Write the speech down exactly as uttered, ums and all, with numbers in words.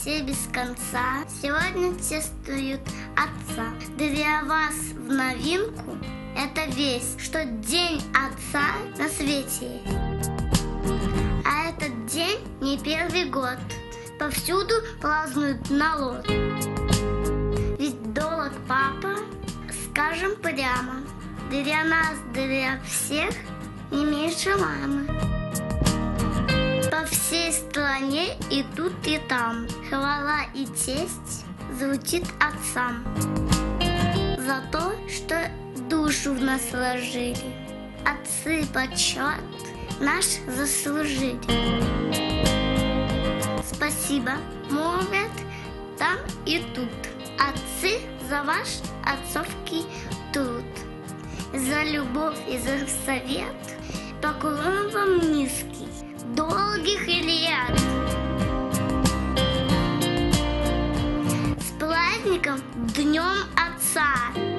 все без конца сегодня чествуют Отца. Для вас в новинку это весть, что День Отца на свете. А этот день не первый год. Повсюду празднуют народ. Ведь дорог папа, скажем прямо, для нас, для всех не меньше мамы. По всей стране и тут, и там хвала и честь звучит отцам за то, что душу в нас вложили. Отцы почет наш заслужили. Спасибо, молвят там и тут. Отцы, за ваш отцовский труд, за любовь и за совет поклон вам низкий, долгих лет. С праздником, Днем Отца!